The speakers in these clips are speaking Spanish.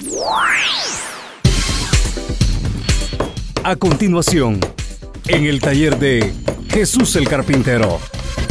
A continuación, en el taller de Jesús el Carpintero.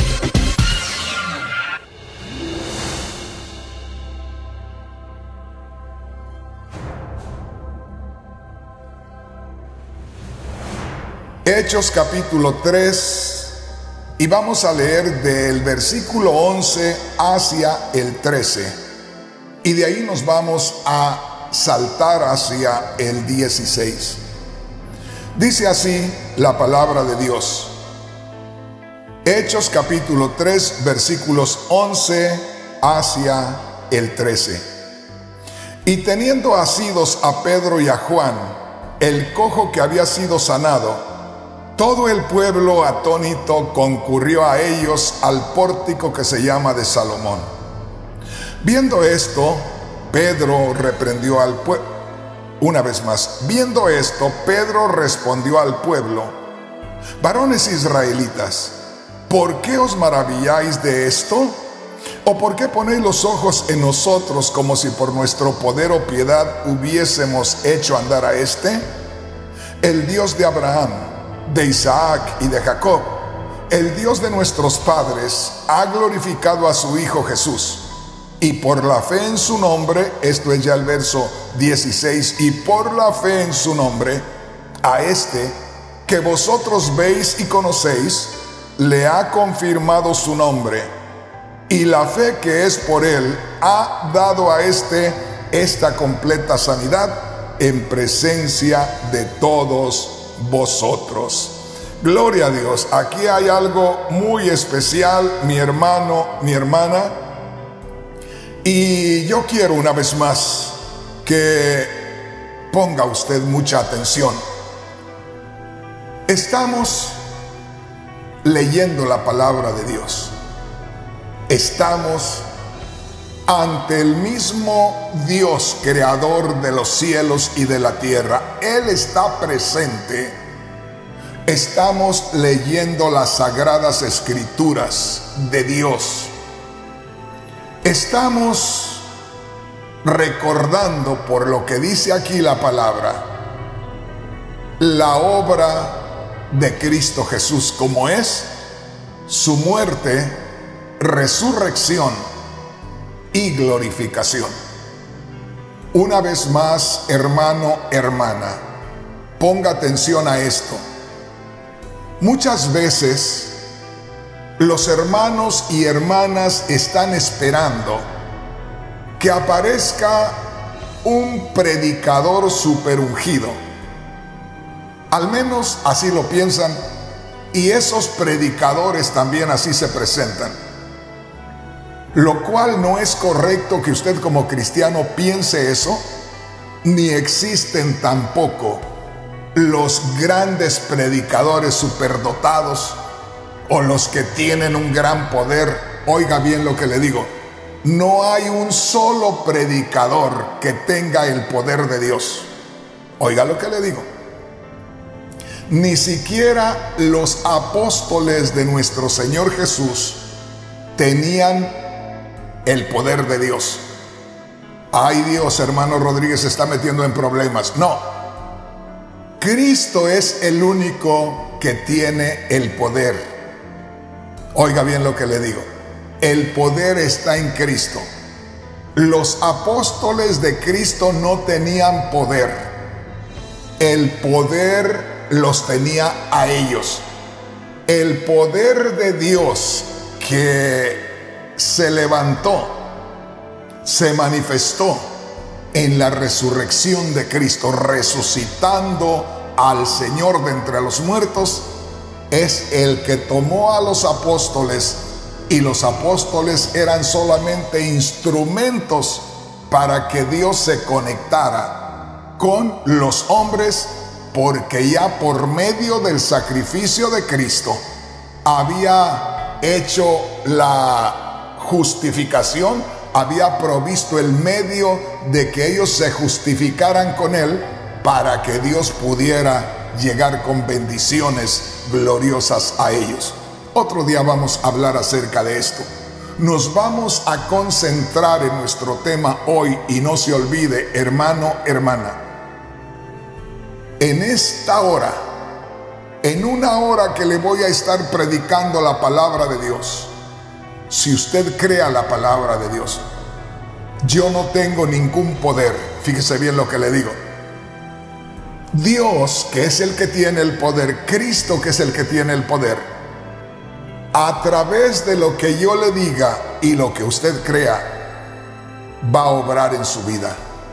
Hechos capítulo 3, y vamos a leer del versículo 11 hacia el 13, y de ahí nos vamos a saltar hacia el 16. Dice así la palabra de Dios. Hechos capítulo 3, versículos 11 hacia el 13. Y teniendo asidos a Pedro y a Juan, el cojo que había sido sanado, todo el pueblo atónito concurrió a ellos al pórtico que se llama de Salomón. Viendo esto, Pedro reprendió al pueblo. Una vez más, viendo esto, Pedro respondió al pueblo: varones israelitas, ¿por qué os maravilláis de esto? ¿O por qué ponéis los ojos en nosotros como si por nuestro poder o piedad hubiésemos hecho andar a este? El Dios de Abraham, de Isaac y de Jacob, el Dios de nuestros padres, ha glorificado a su Hijo Jesús, y por la fe en su nombre, esto es ya el verso 16, y por la fe en su nombre, a este que vosotros veis y conocéis, le ha confirmado su nombre, y la fe que es por él ha dado a este esta completa sanidad en presencia de todos vosotros. Gloria a Dios. Aquí hay algo muy especial, mi hermano, mi hermana, y yo quiero una vez más que ponga usted mucha atención. Estamos leyendo la palabra de Dios. Estamos ante el mismo Dios, creador de los cielos y de la tierra. Él está presente. Estamos leyendo las sagradas escrituras de Dios. Estamos recordando, por lo que dice aquí la palabra, la obra de Cristo Jesús, como es su muerte, resurrección y glorificación. Una vez más, hermano, hermana, ponga atención a esto. Muchas veces los hermanos y hermanas están esperando que aparezca un predicador superungido. Al menos así lo piensan, y esos predicadores también así se presentan. Lo cual no es correcto que usted como cristiano piense eso, ni existen tampoco los grandes predicadores superdotados o los que tienen un gran poder. Oiga bien lo que le digo, no hay un solo predicador que tenga el poder de Dios. Oiga lo que le digo. Ni siquiera los apóstoles de nuestro Señor Jesús tenían el poder de Dios. Ay, Dios, hermano Rodríguez, se está metiendo en problemas. No, Cristo es el único que tiene el poder. Oiga bien lo que le digo, el poder está en Cristo. Los apóstoles de Cristo no tenían poder. El poder los tenía a ellos. El poder de Dios que se levantó, se manifestó en la resurrección de Cristo, resucitando al Señor de entre los muertos, es el que tomó a los apóstoles, y los apóstoles eran solamente instrumentos para que Dios se conectara con los hombres, porque ya por medio del sacrificio de Cristo había hecho la justificación, había provisto el medio de que ellos se justificaran con Él, para que Dios pudiera llegar con bendiciones gloriosas a ellos. Otro día vamos a hablar acerca de esto. Nos vamos a concentrar en nuestro tema hoy y no se olvide, hermano, hermana, en esta hora, en una hora que le voy a estar predicando la palabra de Dios. Si usted crea la palabra de Dios, yo no tengo ningún poder. Fíjese bien lo que le digo. Dios, que es el que tiene el poder, Cristo, que es el que tiene el poder, a través de lo que yo le diga y lo que usted crea, va a obrar en su vida.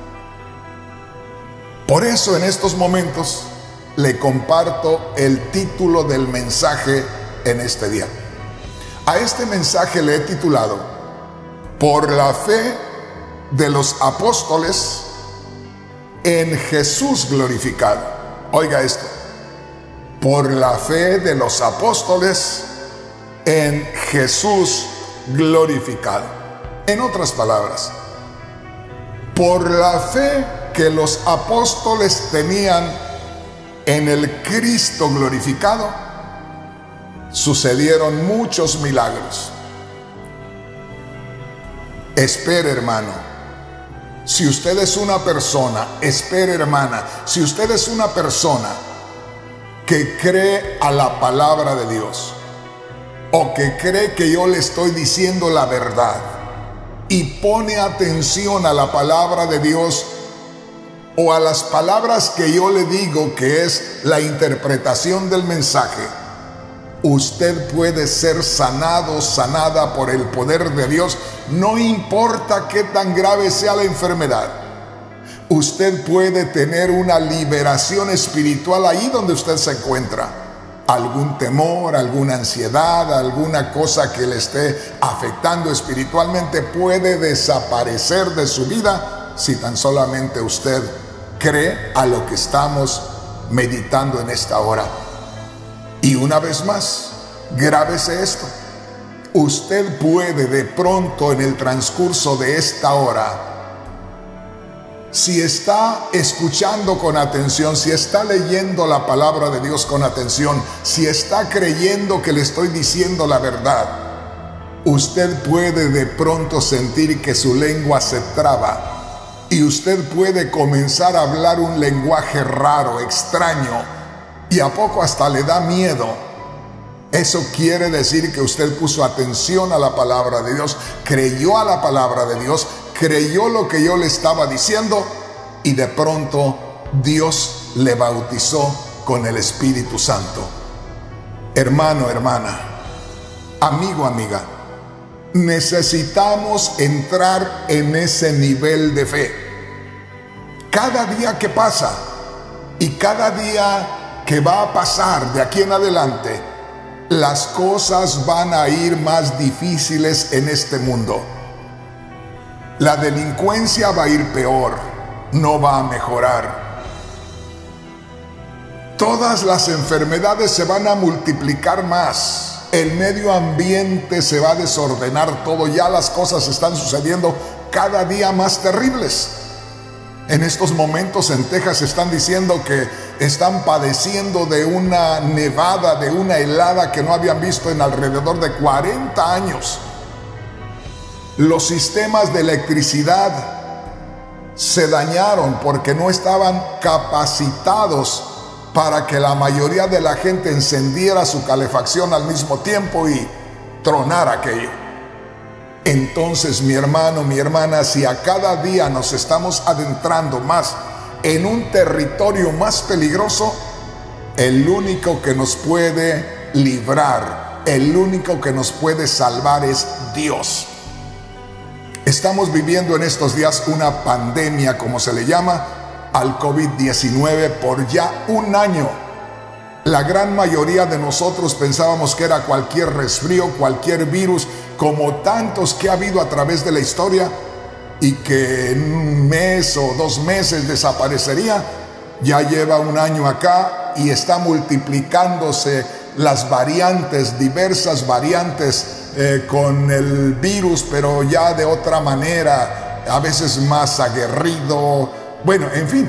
Por eso en estos momentos le comparto el título del mensaje en este día. A este mensaje le he titulado: Por la fe de los apóstoles en Jesús glorificado. Oiga esto: por la fe de los apóstoles en Jesús glorificado. En otras palabras, por la fe que los apóstoles tenían en el Cristo glorificado, sucedieron muchos milagros. Espere, hermano. Si usted es una persona, espere, hermana, si usted es una persona que cree a la palabra de Dios, o que cree que yo le estoy diciendo la verdad, y pone atención a la palabra de Dios, o a las palabras que yo le digo, que es la interpretación del mensaje, usted puede ser sanado, sanada por el poder de Dios. No importa qué tan grave sea la enfermedad, usted puede tener una liberación espiritual ahí donde usted se encuentra. Algún temor, alguna ansiedad, alguna cosa que le esté afectando espiritualmente puede desaparecer de su vida si tan solamente usted cree a lo que estamos meditando en esta hora. Y una vez más, grábese esto: usted puede de pronto en el transcurso de esta hora, si está escuchando con atención, si está leyendo la palabra de Dios con atención, si está creyendo que le estoy diciendo la verdad, usted puede de pronto sentir que su lengua se traba y usted puede comenzar a hablar un lenguaje raro, extraño, y a poco hasta le da miedo. Eso quiere decir que usted puso atención a la palabra de Dios, creyó a la palabra de Dios, creyó lo que yo le estaba diciendo, y de pronto Dios le bautizó con el Espíritu Santo. Hermano, hermana, amigo, amiga, necesitamos entrar en ese nivel de fe. Cada día que pasa y cada día que va a pasar de aquí en adelante, las cosas van a ir más difíciles en este mundo. La delincuencia va a ir peor, no va a mejorar. Todas las enfermedades se van a multiplicar más. El medio ambiente se va a desordenar todo. Ya las cosas están sucediendo cada día más terribles. En estos momentos en Texas están diciendo que están padeciendo de una nevada, de una helada que no habían visto en alrededor de 40 años. Los sistemas de electricidad se dañaron porque no estaban capacitados para que la mayoría de la gente encendiera su calefacción al mismo tiempo y tronara aquello. Entonces, mi hermano, mi hermana, si a cada día nos estamos adentrando más en un territorio más peligroso, el único que nos puede librar, el único que nos puede salvar es Dios. Estamos viviendo en estos días una pandemia, como se le llama, al COVID-19 por ya un año. La gran mayoría de nosotros pensábamos que era cualquier resfrío, cualquier virus, como tantos que ha habido a través de la historia, y que en un mes o 2 meses desaparecería. Ya lleva un año acá y está multiplicándose las variantes, diversas variantes con el virus, pero ya de otra manera, a veces más aguerrido. Bueno, en fin,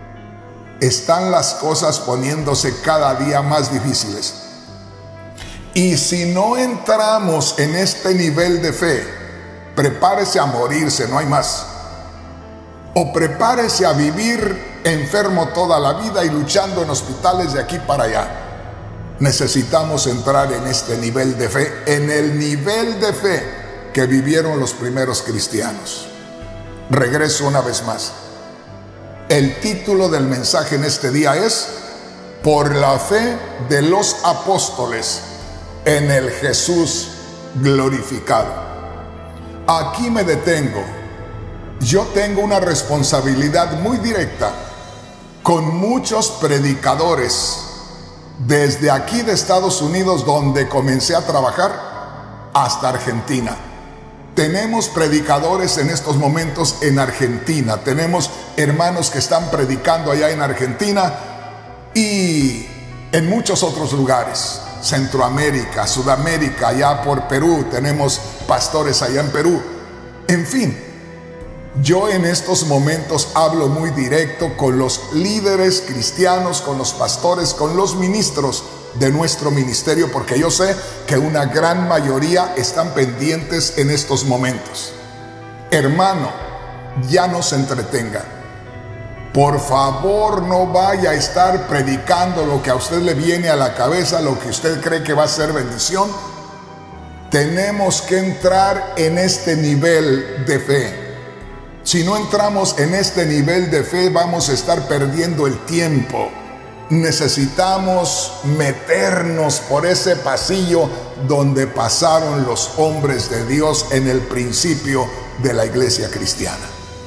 están las cosas poniéndose cada día más difíciles. Y si no entramos en este nivel de fe, prepárese a morirse, no hay más. O prepárese a vivir enfermo toda la vida y luchando en hospitales de aquí para allá. Necesitamos entrar en este nivel de fe, en el nivel de fe que vivieron los primeros cristianos. Regreso una vez más. El título del mensaje en este día es: por la fe de los apóstoles en el Jesús glorificado. Aquí me detengo. Yo tengo una responsabilidad muy directa con muchos predicadores desde aquí de Estados Unidos, donde comencé a trabajar, hasta Argentina. Tenemos predicadores en estos momentos en Argentina. Tenemos hermanos que están predicando allá en Argentina y en muchos otros lugares. Centroamérica, Sudamérica, allá por Perú. Tenemos pastores allá en Perú. En fin, yo en estos momentos hablo muy directo con los líderes cristianos, con los pastores, con los ministros de nuestro ministerio, porque yo sé que una gran mayoría están pendientes en estos momentos. Hermano, ya no se entretenga. Por favor, no vaya a estar predicando lo que a usted le viene a la cabeza, lo que usted cree que va a ser bendición. Tenemos que entrar en este nivel de fe. Si no entramos en este nivel de fe, vamos a estar perdiendo el tiempo. Necesitamos meternos por ese pasillo donde pasaron los hombres de Dios en el principio de la iglesia cristiana.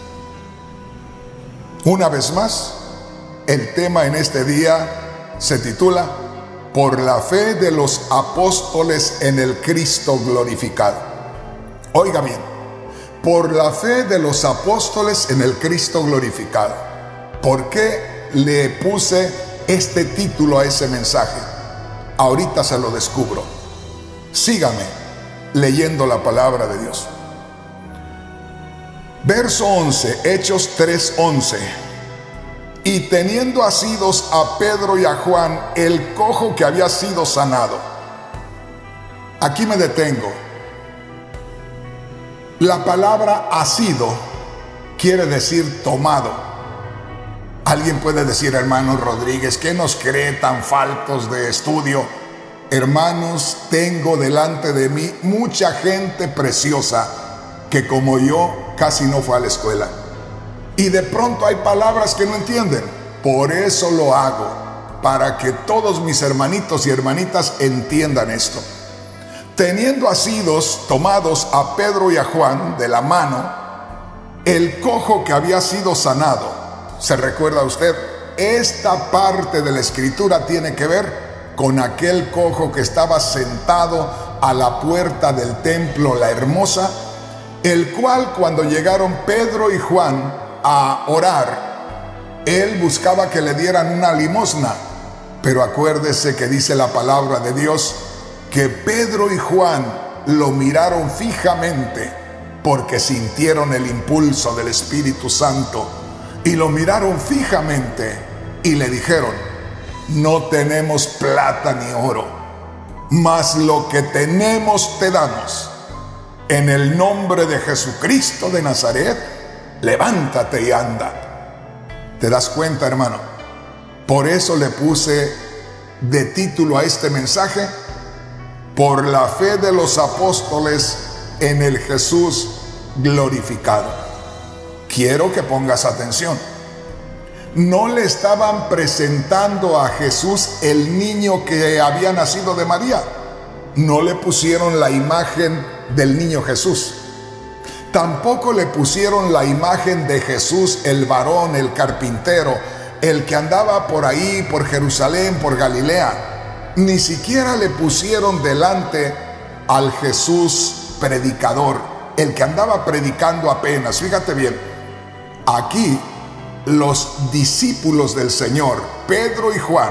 Una vez más, el tema en este día se titula: por la fe de los apóstoles en el Cristo glorificado. Oiga bien, por la fe de los apóstoles en el Cristo glorificado. ¿Por qué le puse este título a ese mensaje? Ahorita se lo descubro. Sígame leyendo la palabra de Dios. Verso 11, Hechos 3:11. Y teniendo asidos a Pedro y a Juan, el cojo que había sido sanado. Aquí me detengo. La palabra asido quiere decir tomado. Alguien puede decir: hermano Rodríguez, ¿qué nos cree tan faltos de estudio? Hermanos, tengo delante de mí mucha gente preciosa que, como yo, casi no fue a la escuela. Y de pronto hay palabras que no entienden. Por eso lo hago, para que todos mis hermanitos y hermanitas entiendan esto. Teniendo asidos tomados a Pedro y a Juan de la mano, el cojo que había sido sanado. ¿Se recuerda usted? Esta parte de la escritura tiene que ver con aquel cojo que estaba sentado a la puerta del templo La Hermosa, el cual, cuando llegaron Pedro y Juan a orar, él buscaba que le dieran una limosna. Pero acuérdese que dice la palabra de Dios que Pedro y Juan lo miraron fijamente porque sintieron el impulso del Espíritu Santo, y lo miraron fijamente y le dijeron: no tenemos plata ni oro, mas lo que tenemos te damos. En el nombre de Jesucristo de Nazaret, levántate y anda. ¿Te das cuenta, hermano? Por eso le puse de título a este mensaje: por la fe de los apóstoles en el Jesús glorificado. Quiero que pongas atención. No le estaban presentando a Jesús el niño que había nacido de María. No le pusieron la imagen del niño Jesús. Tampoco le pusieron la imagen de Jesús, el varón, el carpintero, el que andaba por ahí, por Jerusalén, por Galilea. Ni siquiera le pusieron delante al Jesús predicador, el que andaba predicando apenas. Fíjate bien, aquí los discípulos del Señor, Pedro y Juan,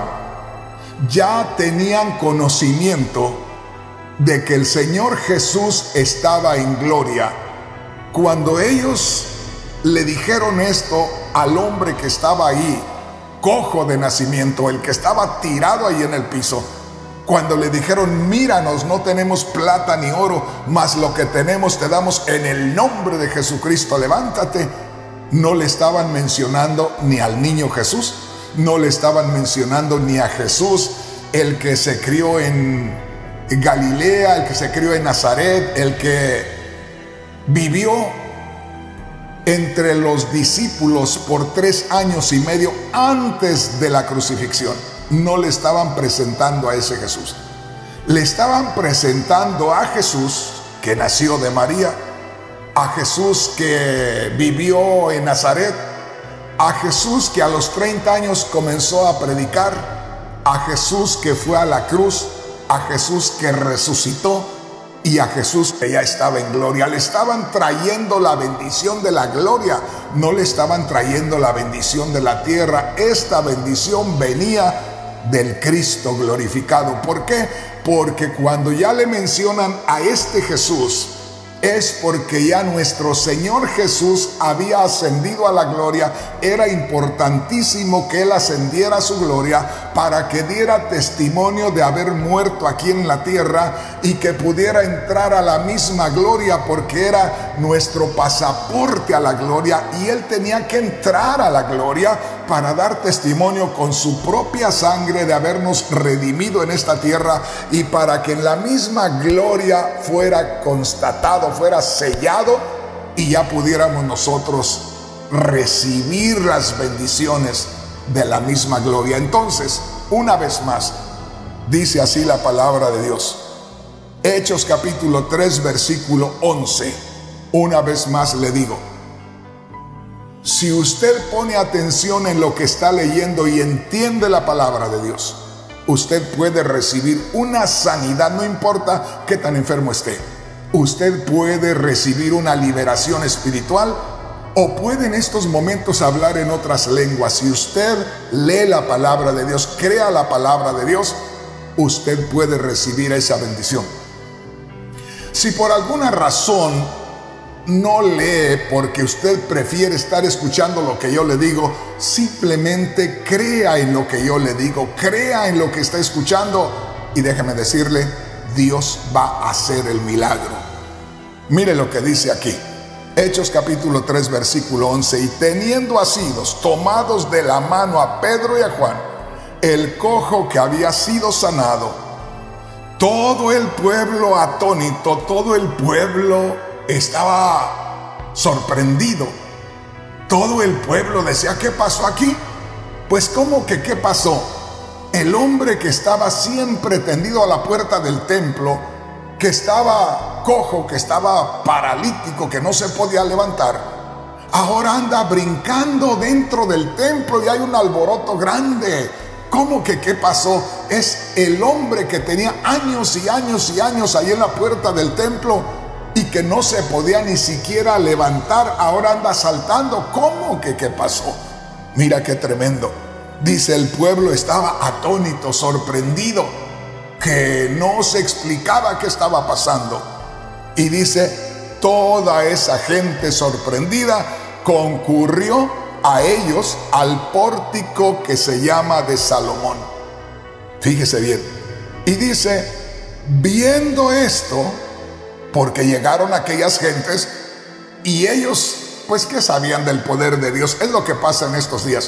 ya tenían conocimiento de que el Señor Jesús estaba en gloria. Cuando ellos le dijeron esto al hombre que estaba ahí, cojo de nacimiento, el que estaba tirado ahí en el piso, Cuando le dijeron, míranos, no tenemos plata ni oro, mas lo que tenemos te damos en el nombre de Jesucristo, levántate. No le estaban mencionando ni al niño Jesús, no le estaban mencionando ni a Jesús, el que se crió en Galilea, el que se crió en Nazaret, el que vivió entre los discípulos por 3 años y medio antes de la crucifixión. No le estaban presentando a ese Jesús. Le estaban presentando a Jesús que nació de María, a Jesús que vivió en Nazaret, a Jesús que a los 30 años comenzó a predicar, a Jesús que fue a la cruz, a Jesús que resucitó y a Jesús que ya estaba en gloria. Le estaban trayendo la bendición de la gloria, no le estaban trayendo la bendición de la tierra. Esta bendición venía del Cristo glorificado. ¿Por qué? Porque cuando ya le mencionan a este Jesús, es porque ya nuestro Señor Jesús había ascendido a la gloria. Era importantísimo que Él ascendiera a su gloria para que diera testimonio de haber muerto aquí en la tierra y que pudiera entrar a la misma gloria, porque era nuestro pasaporte a la gloria, y Él tenía que entrar a la gloria para dar testimonio con su propia sangre de habernos redimido en esta tierra, y para que en la misma gloria fuera constatado, fuera sellado, y ya pudiéramos nosotros recibir las bendiciones de la misma gloria. Entonces, una vez más, dice así la palabra de Dios. Hechos capítulo 3, versículo 11. Una vez más le digo, si usted pone atención en lo que está leyendo y entiende la palabra de Dios, usted puede recibir una sanidad, no importa qué tan enfermo esté. Usted puede recibir una liberación espiritual, o puede en estos momentos hablar en otras lenguas. Si usted lee la palabra de Dios, crea la palabra de Dios, usted puede recibir esa bendición. Si por alguna razón no lee porque usted prefiere estar escuchando lo que yo le digo, simplemente crea en lo que yo le digo, crea en lo que está escuchando, y déjeme decirle, Dios va a hacer el milagro. Mire lo que dice aquí, Hechos capítulo 3, versículo 11. Y teniendo asidos, tomados de la mano a Pedro y a Juan, el cojo que había sido sanado, todo el pueblo atónito, todo el pueblo estaba sorprendido. Todo el pueblo decía, ¿qué pasó aquí? Pues ¿cómo que qué pasó? El hombre que estaba siempre tendido a la puerta del templo, que estaba cojo, que estaba paralítico, que no se podía levantar, ahora anda brincando dentro del templo y hay un alboroto grande. ¿Cómo que qué pasó? Es el hombre que tenía años y años y años ahí en la puerta del templo y que no se podía ni siquiera levantar, ahora anda saltando. ¿Cómo que qué pasó? Mira qué tremendo. Dice, el pueblo estaba atónito, sorprendido, que no se explicaba qué estaba pasando. Y dice, toda esa gente sorprendida concurrió a ellos al pórtico que se llama de Salomón. Fíjese bien. Y dice, viendo esto, porque llegaron aquellas gentes y ellos, pues, ¿qué sabían del poder de Dios? Es lo que pasa en estos días.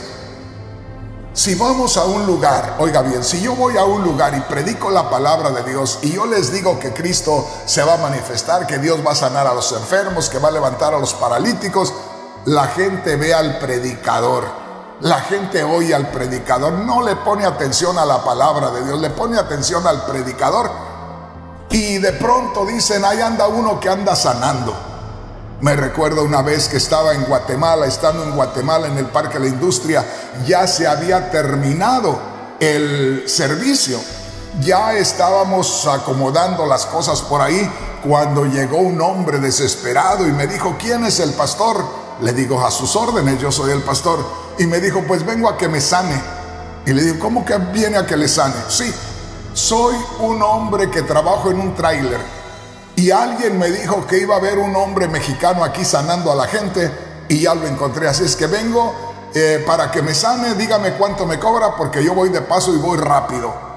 Si vamos a un lugar, oiga bien, si yo voy a un lugar y predico la palabra de Dios y yo les digo que Cristo se va a manifestar, que Dios va a sanar a los enfermos, que va a levantar a los paralíticos, la gente ve al predicador, la gente oye al predicador, no le pone atención a la palabra de Dios, le pone atención al predicador, y de pronto dicen, ahí anda uno que anda sanando. Me recuerdo una vez que estaba en Guatemala, estando en Guatemala en el Parque de la Industria, ya se había terminado el servicio, ya estábamos acomodando las cosas por ahí, cuando llegó un hombre desesperado y me dijo, ¿quién es el pastor? Le digo, a sus órdenes, yo soy el pastor. Y me dijo, pues vengo a que me sane. Y le digo, ¿cómo que viene a que le sane? Sí, soy un hombre que trabajo en un tráiler y alguien me dijo que iba a haber un hombre mexicano aquí sanando a la gente y ya lo encontré, así es que vengo para que me sane, dígame cuánto me cobra porque yo voy de paso y voy rápido.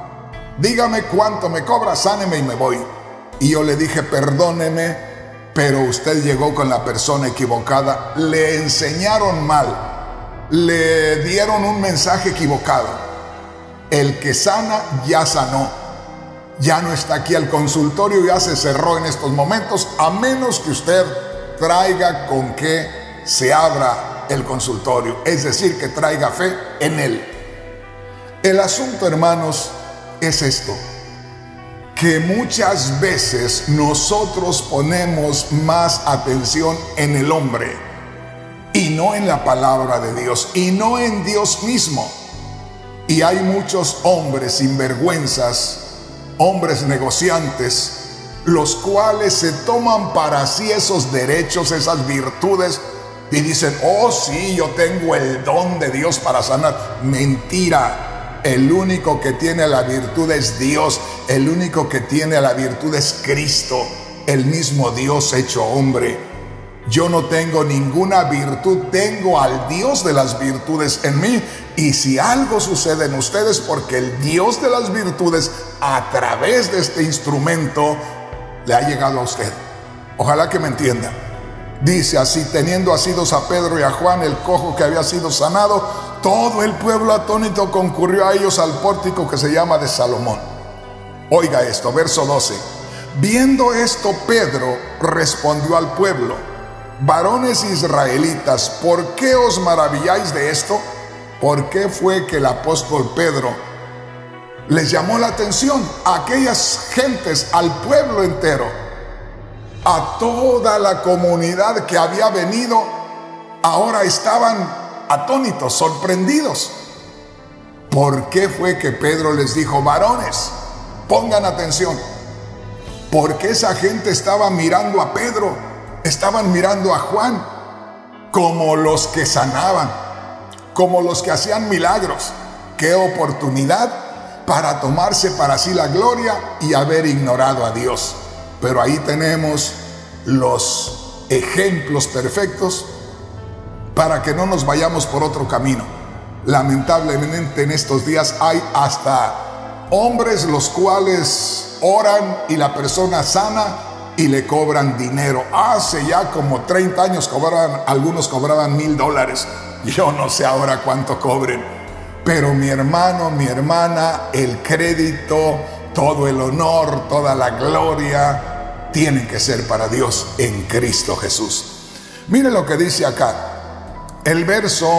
dígame cuánto me cobra, sáneme y me voy. Y yo le dije, perdóneme, pero usted llegó con la persona equivocada, le enseñaron mal, le dieron un mensaje equivocado. El que sana ya sanó, ya no está aquí, el consultorio ya se cerró en estos momentos, a menos que usted traiga con qué se abra el consultorio, es decir, que traiga fe en él. El asunto, hermanos, es esto, que muchas veces nosotros ponemos más atención en el hombre y no en la palabra de Dios y no en Dios mismo. Y hay muchos hombres sinvergüenzas, hombres negociantes, los cuales se toman para sí esos derechos, esas virtudes, y dicen, oh sí, yo tengo el don de Dios para sanar. Mentira. El único que tiene la virtud es Dios. El único que tiene la virtud es Cristo, el mismo Dios hecho hombre. Yo no tengo ninguna virtud, tengo al Dios de las virtudes en mí. Y si algo sucede en ustedes, porque el Dios de las virtudes, a través de este instrumento, le ha llegado a usted. Ojalá que me entienda. Dice así, teniendo asidos a Pedro y a Juan, el cojo que había sido sanado, todo el pueblo atónito concurrió a ellos al pórtico que se llama de Salomón. Oiga esto, verso 12. Viendo esto, Pedro respondió al pueblo, varones israelitas, ¿por qué os maravilláis de esto? ¿Por qué fue que el apóstol Pedro les llamó la atención a aquellas gentes, al pueblo entero, a toda la comunidad que había venido? Ahora estaban atónitos, sorprendidos. ¿Por qué fue que Pedro les dijo, varones, pongan atención? Porque esa gente estaba mirando a Pedro, estaban mirando a Juan como los que sanaban, como los que hacían milagros. Qué oportunidad para tomarse para sí la gloria y haber ignorado a Dios. Pero ahí tenemos los ejemplos perfectos para que no nos vayamos por otro camino. Lamentablemente en estos días hay hasta hombres los cuales oran y la persona sana y le cobran dinero. Hace ya como 30 años algunos cobraban $1,000. Yo no sé ahora cuánto cobren. Pero mi hermano, mi hermana, el crédito, todo el honor, toda la gloria, tienen que ser para Dios en Cristo Jesús. Mire lo que dice acá. El verso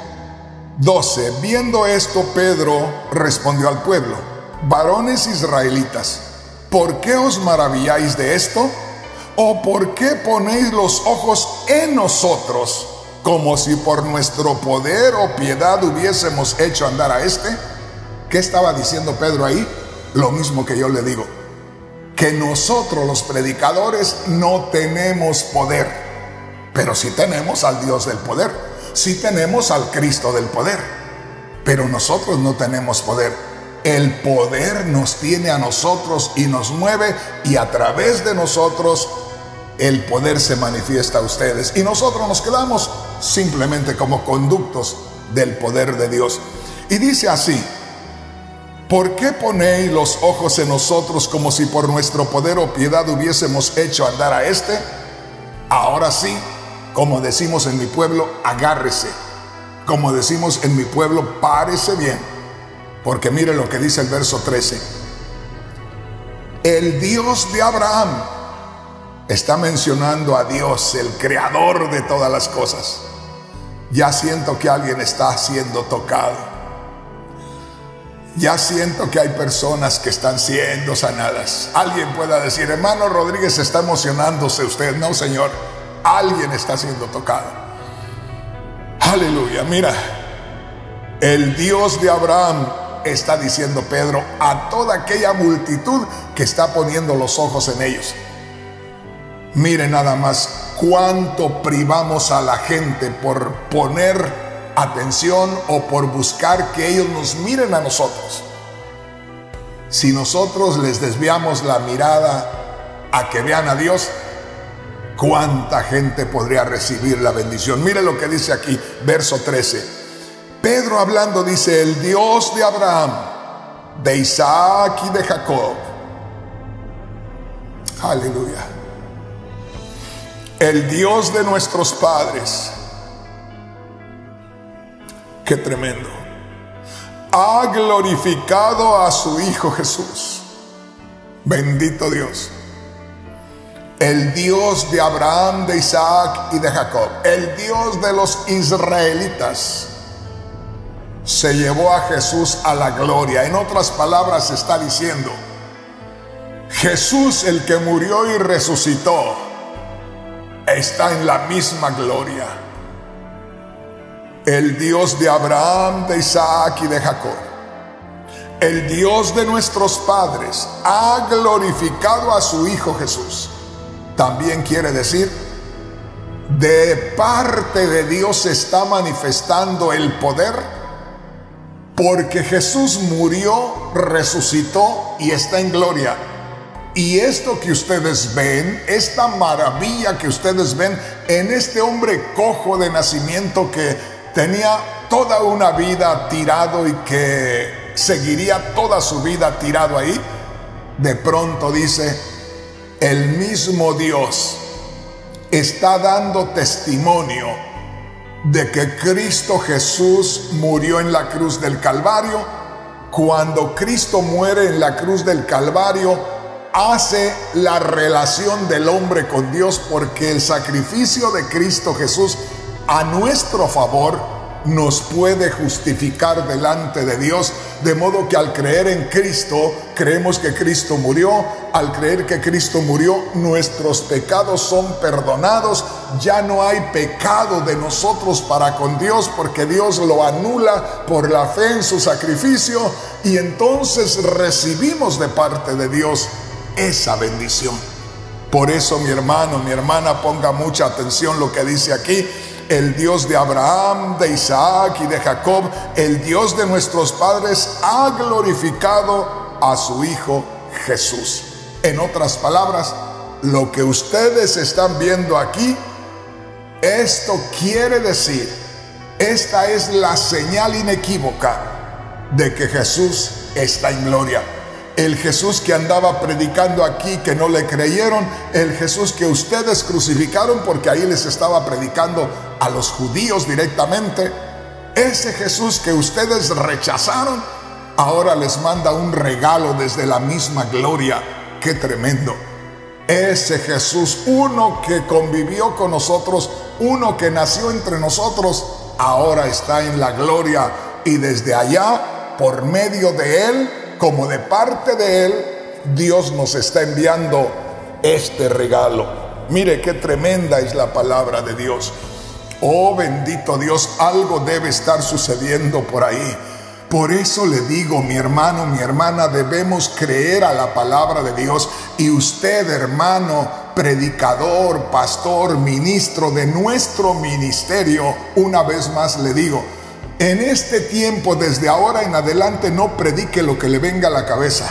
12. Viendo esto, Pedro respondió al pueblo, varones israelitas, ¿por qué os maravilláis de esto? ¿O por qué ponéis los ojos en nosotros, como si por nuestro poder o piedad hubiésemos hecho andar a este? ¿Qué estaba diciendo Pedro ahí? Lo mismo que yo le digo, que nosotros los predicadores no tenemos poder, pero sí tenemos al Dios del poder. Sí tenemos al Cristo del poder, pero nosotros no tenemos poder. El poder nos tiene a nosotros y nos mueve, y a través de nosotros el poder se manifiesta a ustedes. Y nosotros nos quedamos simplemente como conductos del poder de Dios. Y dice así, ¿por qué ponéis los ojos en nosotros como si por nuestro poder o piedad hubiésemos hecho andar a este? Ahora sí, como decimos en mi pueblo, agárrese. Como decimos en mi pueblo, párese bien. Porque mire lo que dice el verso 13. El Dios de Abraham, está mencionando a Dios, el creador de todas las cosas. Ya siento que alguien está siendo tocado. Ya siento que hay personas que están siendo sanadas. Alguien pueda decir, hermano Rodríguez, está emocionándose usted. No, Señor. Alguien está siendo tocado. Aleluya. Mira, el Dios de Abraham, está diciendo Pedro a toda aquella multitud que está poniendo los ojos en ellos. Mire nada más cuánto privamos a la gente por poner atención o por buscar que ellos nos miren a nosotros. Si nosotros les desviamos la mirada a que vean a Dios, ¿cuánta gente podría recibir la bendición? Mire lo que dice aquí, verso 13. Pedro hablando dice, el Dios de Abraham de Isaac y de Jacob. Aleluya. El Dios de nuestros padres, qué tremendo, ha glorificado a su Hijo Jesús. Bendito Dios. El Dios de Abraham, de Isaac y de Jacob, el Dios de los israelitas, se llevó a Jesús a la gloria. En otras palabras, está diciendo, Jesús, el que murió y resucitó, está en la misma gloria. El Dios de Abraham, de Isaac y de Jacob, el Dios de nuestros padres, ha glorificado a su Hijo Jesús. También quiere decir, de parte de Dios se está manifestando el poder, porque Jesús murió, resucitó y está en gloria. Y esto que ustedes ven, esta maravilla que ustedes ven en este hombre cojo de nacimiento que tenía toda una vida tirado y que seguiría toda su vida tirado ahí, de pronto dice, el mismo Dios está dando testimonio de que Cristo Jesús murió en la cruz del Calvario. Cuando Cristo muere en la cruz del Calvario, hace la relación del hombre con Dios, porque el sacrificio de Cristo Jesús a nuestro favor nos puede justificar delante de Dios, de modo que al creer en Cristo, creemos que Cristo murió. Al creer que Cristo murió, nuestros pecados son perdonados. Ya no hay pecado de nosotros para con Dios, porque Dios lo anula por la fe en su sacrificio, y entonces recibimos de parte de Dios esa bendición. Por eso, mi hermano, mi hermana, ponga mucha atención lo que dice aquí. El Dios de Abraham, de Isaac y de Jacob, el Dios de nuestros padres, ha glorificado a su Hijo Jesús. En otras palabras, lo que ustedes están viendo aquí, esto quiere decir, esta es la señal inequívoca de que Jesús está en gloria. El Jesús que andaba predicando aquí, que no le creyeron, el Jesús que ustedes crucificaron, porque ahí les estaba predicando a los judíos directamente, ese Jesús que ustedes rechazaron, ahora les manda un regalo desde la misma gloria. ¡Qué tremendo! Ese Jesús, uno que convivió con nosotros, uno que nació entre nosotros, ahora está en la gloria, y desde allá, por medio de Él, como de parte de Él, Dios nos está enviando este regalo. Mire qué tremenda es la palabra de Dios. Oh, bendito Dios, algo debe estar sucediendo por ahí. Por eso le digo, mi hermano, mi hermana, debemos creer a la palabra de Dios. Y usted, hermano, predicador, pastor, ministro de nuestro ministerio, una vez más le digo, en este tiempo, desde ahora en adelante, no predique lo que le venga a la cabeza.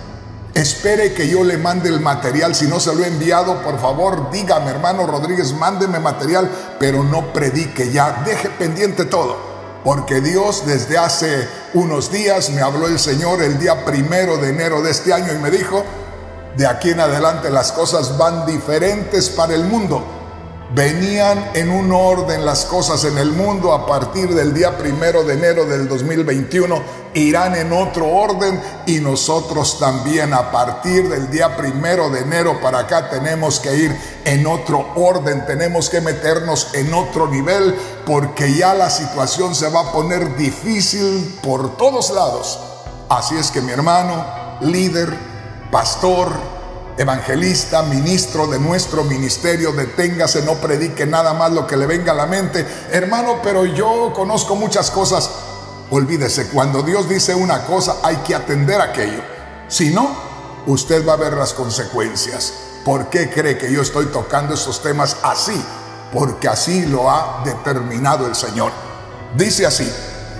Espere que yo le mande el material. Si no se lo he enviado, por favor, dígame, hermano Rodríguez, mándeme material, pero no predique ya. Deje pendiente todo, porque Dios desde hace unos días me habló el Señor el día 1 de enero de este año y me dijo, de aquí en adelante las cosas van diferentes para el mundo. Venían en un orden las cosas en el mundo, a partir del día 1 de enero del 2021 irán en otro orden, y nosotros también a partir del día 1 de enero para acá tenemos que ir en otro orden, tenemos que meternos en otro nivel, porque ya la situación se va a poner difícil por todos lados. Así es que, mi hermano, líder, pastor, evangelista, ministro de nuestro ministerio, deténgase, no predique nada más lo que le venga a la mente. Hermano, pero yo conozco muchas cosas. Olvídese, cuando Dios dice una cosa hay que atender aquello. Si no, usted va a ver las consecuencias. ¿Por qué cree que yo estoy tocando estos temas así? Porque así lo ha determinado el Señor. Dice así,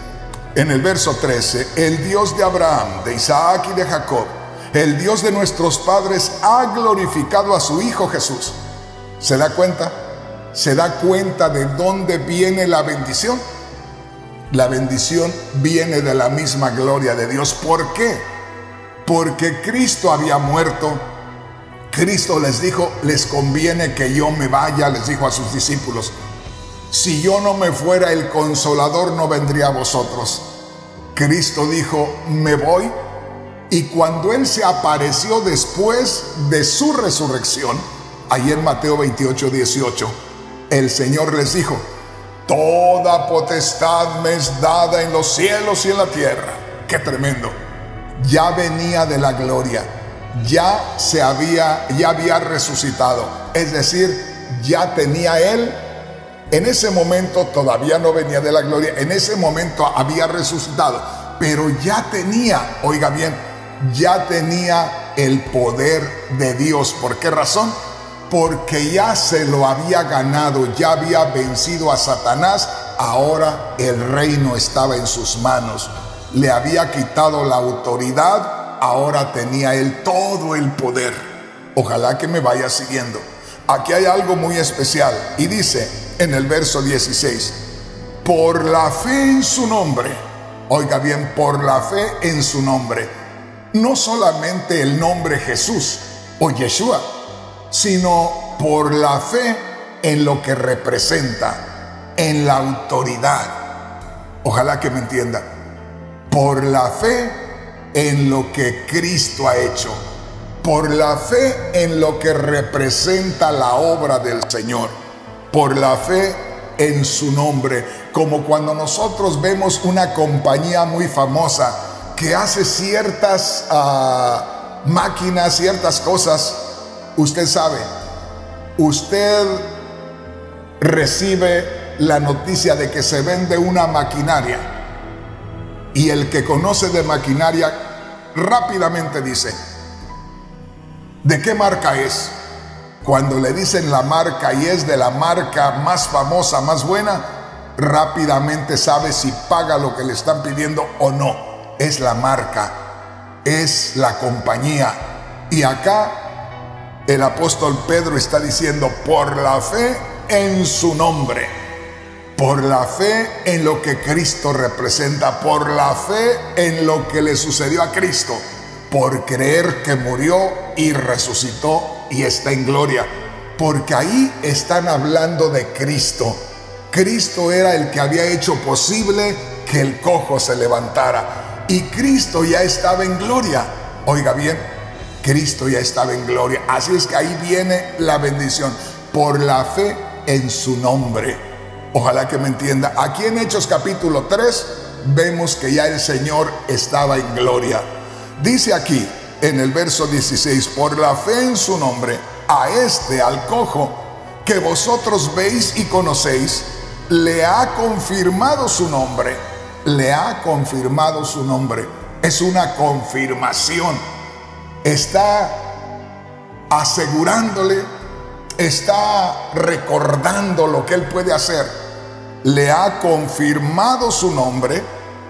en el verso 13, el Dios de Abraham, de Isaac y de Jacob, el Dios de nuestros padres, ha glorificado a su Hijo Jesús. ¿Se da cuenta? ¿Se da cuenta de dónde viene la bendición? La bendición viene de la misma gloria de Dios. ¿Por qué? Porque Cristo había muerto. Cristo les dijo, les conviene que yo me vaya, les dijo a sus discípulos. Si yo no me fuera, el Consolador no vendría a vosotros. Cristo dijo, me voy. Y cuando Él se apareció después de su resurrección, ahí en Mateo 28, 18, el Señor les dijo, toda potestad me es dada en los cielos y en la tierra. ¡Qué tremendo! Ya venía de la gloria, ya había resucitado. Es decir, ya tenía Él. En ese momento todavía no venía de la gloria, en ese momento había resucitado, pero ya tenía, oiga bien, ya tenía el poder de Dios. ¿Por qué razón? Porque ya se lo había ganado, ya había vencido a Satanás. Ahora el reino estaba en sus manos. Le había quitado la autoridad, ahora tenía él todo el poder. Ojalá que me vaya siguiendo. Aquí hay algo muy especial y dice en el verso 16, por la fe en su nombre. Oiga bien, por la fe en su nombre. No solamente el nombre Jesús o Yeshua, sino por la fe en lo que representa, en la autoridad. Ojalá que me entienda. Por la fe en lo que Cristo ha hecho, por la fe en lo que representa la obra del Señor, por la fe en su nombre. Como cuando nosotros vemos una compañía muy famosa que hace ciertas máquinas, ciertas cosas. Usted sabe, usted recibe la noticia de que se vende una maquinaria y el que conoce de maquinaria rápidamente dice, ¿de qué marca es? Cuando le dicen la marca y es de la marca más famosa, más buena, rápidamente sabe si paga lo que le están pidiendo o no. Es la marca, es la compañía. Y acá el apóstol Pedro está diciendo, por la fe en su nombre, por la fe en lo que Cristo representa, por la fe en lo que le sucedió a Cristo, por creer que murió y resucitó y está en gloria. Porque ahí están hablando de Cristo. Cristo era el que había hecho posible que el cojo se levantara. Y Cristo ya estaba en gloria. Oiga bien, Cristo ya estaba en gloria. Así es que ahí viene la bendición. Por la fe en su nombre. Ojalá que me entienda. Aquí en Hechos capítulo 3 vemos que ya el Señor estaba en gloria. Dice aquí en el verso 16, por la fe en su nombre, a este, al cojo, que vosotros veis y conocéis, le ha confirmado su nombre. Le ha confirmado su nombre. Es una confirmación. Está asegurándole, está recordando lo que él puede hacer. Le ha confirmado su nombre.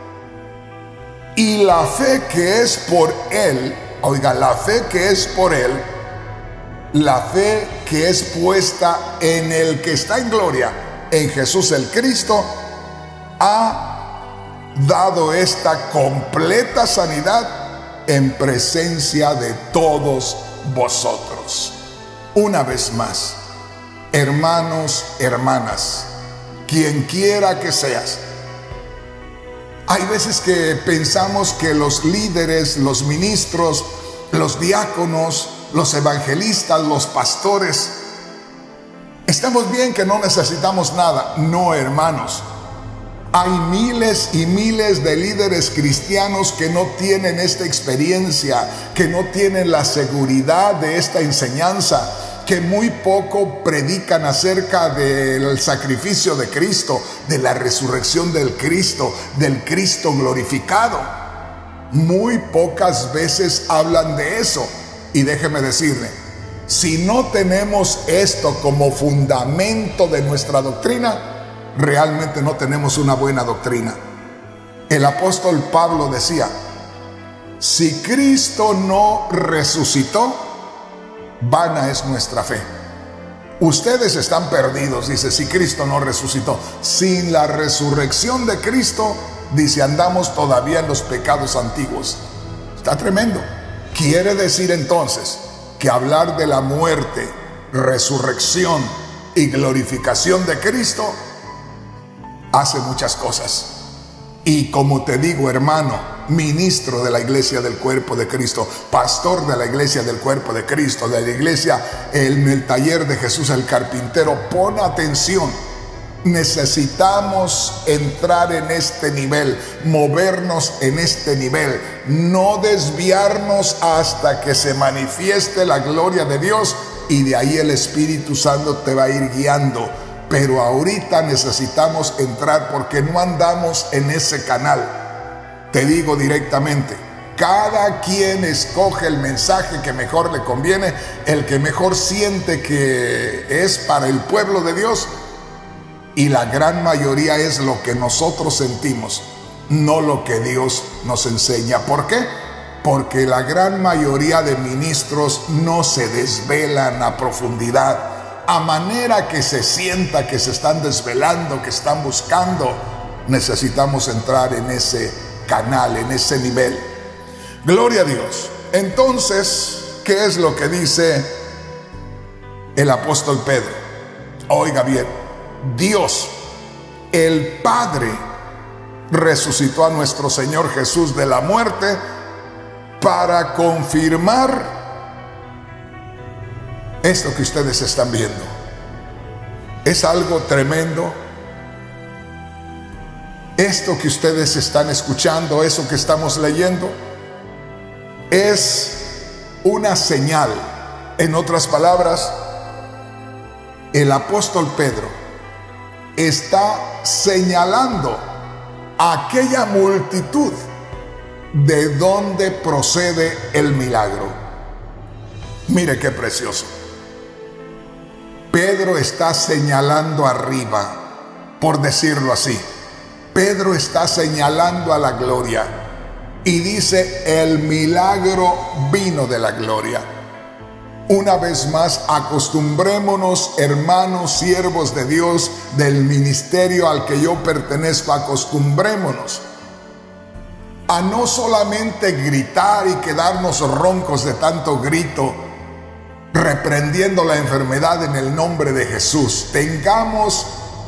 Y la fe que es por él, oiga, la fe que es por él, la fe que es puesta en el que está en gloria, en Jesús el Cristo, ha dado esta completa sanidad en presencia de todos vosotros. Una vez más, hermanos, hermanas, quien quiera que seas, hay veces que pensamos que los líderes, los ministros, los diáconos, los evangelistas, los pastores, estamos bien, que no necesitamos nada. No, hermanos. Hay miles y miles de líderes cristianos que no tienen esta experiencia, que no tienen la seguridad de esta enseñanza, que muy poco predican acerca del sacrificio de Cristo, de la resurrección del Cristo glorificado. Muy pocas veces hablan de eso. Y déjeme decirle, si no tenemos esto como fundamento de nuestra doctrina, realmente no tenemos una buena doctrina. El apóstol Pablo decía, si Cristo no resucitó, vana es nuestra fe. Ustedes están perdidos, dice, si Cristo no resucitó. Sin la resurrección de Cristo, dice, andamos todavía en los pecados antiguos. Está tremendo. Quiere decir entonces que hablar de la muerte, resurrección y glorificación de Cristo hace muchas cosas. Y como te digo, hermano, ministro de la iglesia del cuerpo de Cristo, pastor de la iglesia del cuerpo de Cristo, de la iglesia en el taller de Jesús el carpintero, pon atención. Necesitamos entrar en este nivel, movernos en este nivel, no desviarnos hasta que se manifieste la gloria de Dios, y de ahí el Espíritu Santo te va a ir guiando. Pero ahorita necesitamos entrar porque no andamos en ese canal. Te digo directamente, cada quien escoge el mensaje que mejor le conviene, el que mejor siente que es para el pueblo de Dios, y la gran mayoría es lo que nosotros sentimos, no lo que Dios nos enseña. ¿Por qué? Porque la gran mayoría de ministros no se desvelan a profundidad, a manera que se sienta que se están desvelando, que están buscando. Necesitamos entrar en ese canal, en ese nivel. Gloria a Dios. Entonces, ¿qué es lo que dice el apóstol Pedro? Oiga bien, Dios, el Padre, resucitó a nuestro Señor Jesús de la muerte para confirmar esto que ustedes están viendo. Es algo tremendo. Esto que ustedes están escuchando, eso que estamos leyendo, es una señal. En otras palabras, el apóstol Pedro está señalando a aquella multitud de dónde procede el milagro. Mire qué precioso. Pedro está señalando arriba, por decirlo así. Pedro está señalando a la gloria y dice, el milagro vino de la gloria. Una vez más, acostumbrémonos, hermanos, siervos de Dios, del ministerio al que yo pertenezco, acostumbrémonos a no solamente gritar y quedarnos roncos de tanto grito, reprendiendo la enfermedad en el nombre de Jesús. Tengamos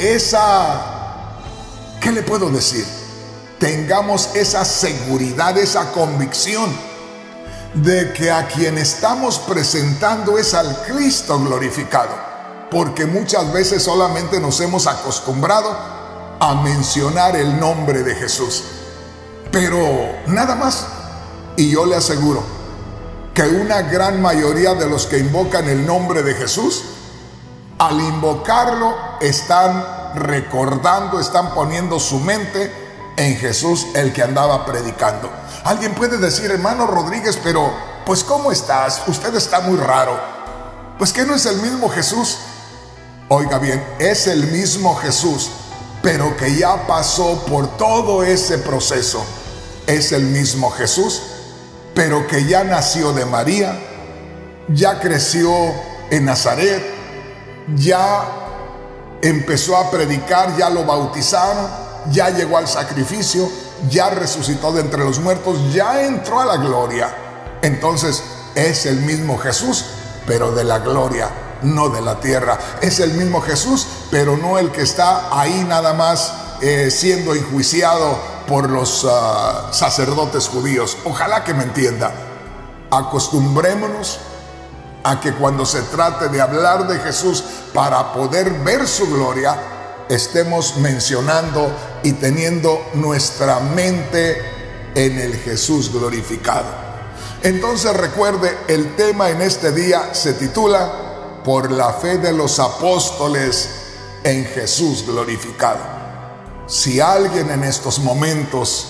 esa, ¿qué le puedo decir? Tengamos esa seguridad, esa convicción de que a quien estamos presentando es al Cristo glorificado, porque muchas veces solamente nos hemos acostumbrado a mencionar el nombre de Jesús, pero nada más. Y yo le aseguro que una gran mayoría de los que invocan el nombre de Jesús, al invocarlo, están recordando, están poniendo su mente en Jesús, el que andaba predicando. Alguien puede decir, hermano Rodríguez, pero pues ¿cómo estás? Usted está muy raro. Pues ¿que no es el mismo Jesús? Oiga bien, es el mismo Jesús, pero que ya pasó por todo ese proceso. Es el mismo Jesús, pero que ya nació de María, ya creció en Nazaret, ya empezó a predicar, ya lo bautizaron, ya llegó al sacrificio, ya resucitó de entre los muertos, ya entró a la gloria. Entonces es el mismo Jesús, pero de la gloria, no de la tierra. Es el mismo Jesús, pero no el que está ahí nada más siendo enjuiciado por los sacerdotes judíos. Ojalá que me entienda. Acostumbrémonos a que cuando se trate de hablar de Jesús, para poder ver su gloria, estemos mencionando y teniendo nuestra mente en el Jesús glorificado. Entonces recuerde, el tema en este día se titula Por la fe de los apóstoles en Jesús glorificado. Si alguien en estos momentos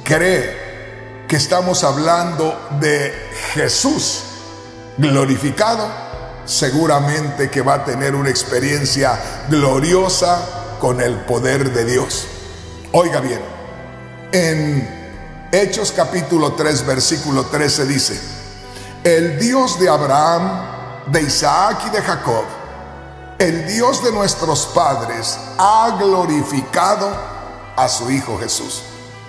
cree que estamos hablando de Jesús glorificado, seguramente que va a tener una experiencia gloriosa con el poder de Dios. Oiga bien, en Hechos capítulo 3, versículo 13 dice, el Dios de Abraham, de Isaac y de Jacob, el Dios de nuestros padres ha glorificado a su Hijo Jesús.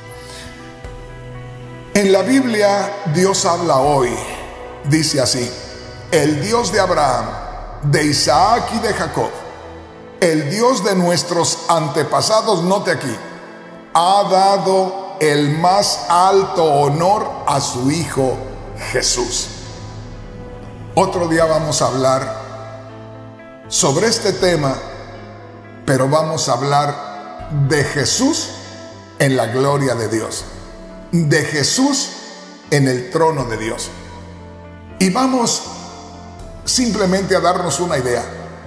En la Biblia Dios habla hoy, dice así: el Dios de Abraham, de Isaac y de Jacob, el Dios de nuestros antepasados, note aquí, ha dado el más alto honor a su Hijo Jesús. Otro día vamos a hablar sobre este tema, pero vamos a hablar de Jesús en la gloria de Dios, de Jesús en el trono de Dios. Y vamos simplemente a darnos una idea.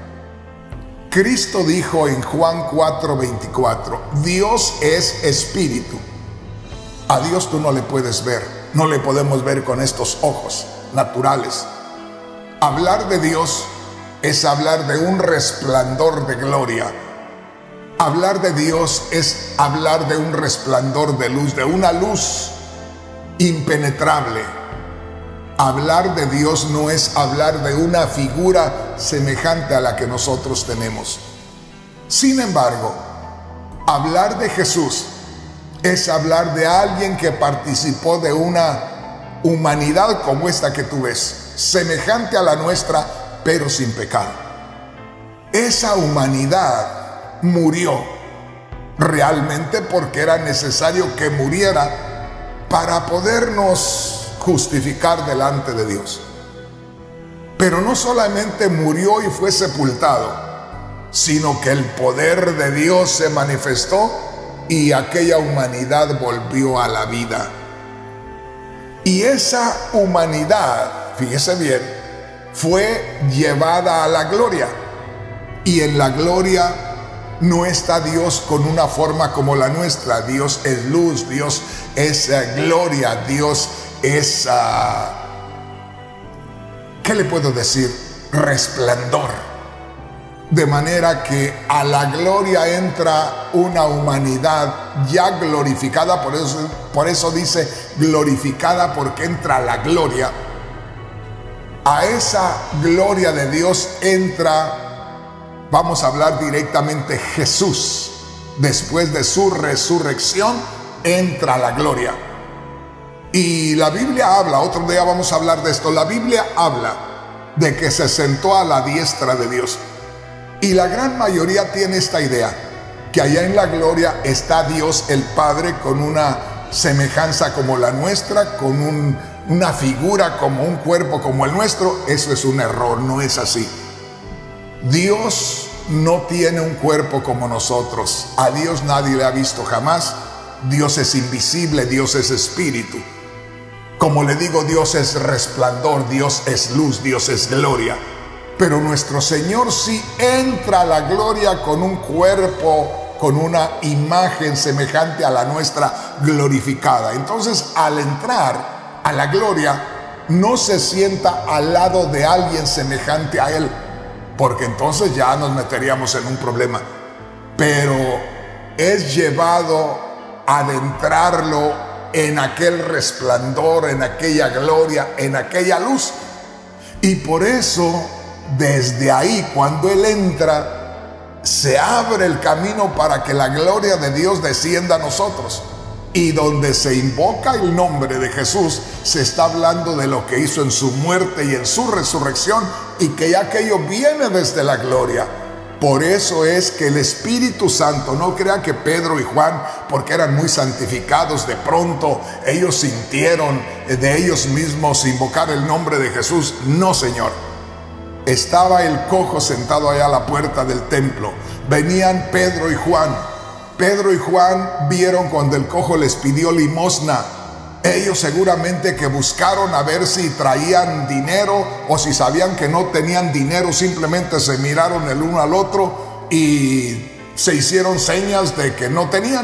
Cristo dijo en Juan 4:24, Dios es espíritu. A Dios tú no le puedes ver, no le podemos ver con estos ojos naturales. Hablar de Dios es hablar de un resplandor de gloria. Hablar de Dios es hablar de un resplandor de luz, de una luz impenetrable. Hablar de Dios no es hablar de una figura semejante a la que nosotros tenemos. Sin embargo, hablar de Jesús es hablar de alguien que participó de una humanidad como esta que tú ves, semejante a la nuestra, pero sin pecado. Esa humanidad murió realmente porque era necesario que muriera para podernos justificar delante de Dios. Pero no solamente murió y fue sepultado, sino que el poder de Dios se manifestó y aquella humanidad volvió a la vida. Y esa humanidad, fíjese bien, fue llevada a la gloria. Y en la gloria no está Dios con una forma como la nuestra. Dios es luz, Dios es gloria, Dios es, ¿qué le puedo decir? Resplandor. De manera que a la gloria entra una humanidad ya glorificada, por eso dice glorificada, porque entra a la gloria. A esa gloria de Dios entra, vamos a hablar directamente, Jesús. Después de su resurrección, entra a la gloria. Y la Biblia habla, otro día vamos a hablar de esto, la Biblia habla de que se sentó a la diestra de Dios. Y la gran mayoría tiene esta idea, que allá en la gloria está Dios el Padre con una semejanza como la nuestra, con una figura como un cuerpo como el nuestro. Eso es un error, no es así. Dios no tiene un cuerpo como nosotros. A Dios nadie le ha visto jamás. Dios es invisible, Dios es espíritu. Como le digo, Dios es resplandor, Dios es luz, Dios es gloria. Pero nuestro Señor sí entra a la gloria con un cuerpo, con una imagen semejante a la nuestra glorificada. Entonces, al entrar a la gloria, no se sienta al lado de alguien semejante a Él, porque entonces ya nos meteríamos en un problema. Pero es llevado a adentrarlo en aquel resplandor, en aquella gloria, en aquella luz. Y por eso, desde ahí, cuando Él entra, se abre el camino para que la gloria de Dios descienda a nosotros. Y donde se invoca el nombre de Jesús, se está hablando de lo que hizo en su muerte y en su resurrección, y que ya aquello viene desde la gloria. Por eso es que el Espíritu Santo, no crea que Pedro y Juan, porque eran muy santificados, de pronto ellos sintieron de ellos mismos invocar el nombre de Jesús. No, Señor. Estaba el cojo sentado allá a la puerta del templo. Venían Pedro y Juan. Pedro y Juan vieron cuando el cojo les pidió limosna. Ellos seguramente que buscaron a ver si traían dinero, o si sabían que no tenían dinero, simplemente se miraron el uno al otro y se hicieron señas de que no tenían.